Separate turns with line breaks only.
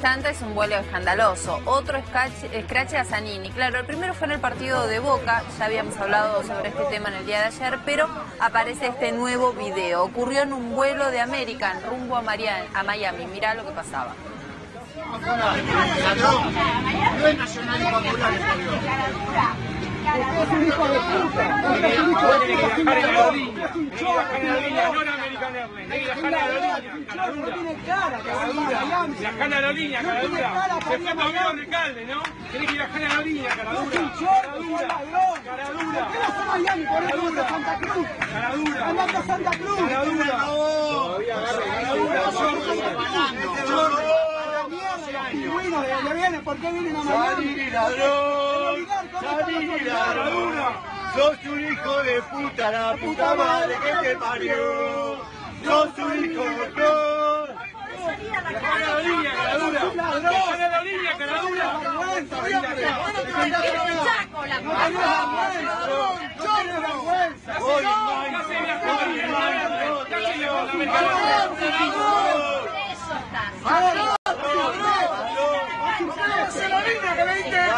instante es un vuelo escandaloso. Otro escrache a Zanini. Claro, el primero fue en el partido de Boca, ya habíamos hablado sobre este tema en el día de ayer, pero aparece este nuevo video. Ocurrió en un vuelo de American rumbo a Miami. Mirá lo que pasaba.
No es nacional y popular este avión.
Es un hijo de puta. Es un hijo de puta.
No la American Airlines. La jala aerolínea, caradura. La jala aerolínea, caradura. Se fue tu amigo Recalde, ¿no? Tenés que ir a jala aerolínea, caradura. Caradura.
¿Qué vas a Miami? Por eso vas a Santa Cruz.
Caradura.
Andando a Santa Cruz.
Caradura.
¿De vienen? ¿Por qué vienen a Miami?
Zanini ladrón, Zanini ladrón, sos un hijo de puta, la puta madre que te parió, sos un hijo de puta.
La jala aerolínea, caradura. La jala aerolínea, caradura.
¡Se lo vino que le diste!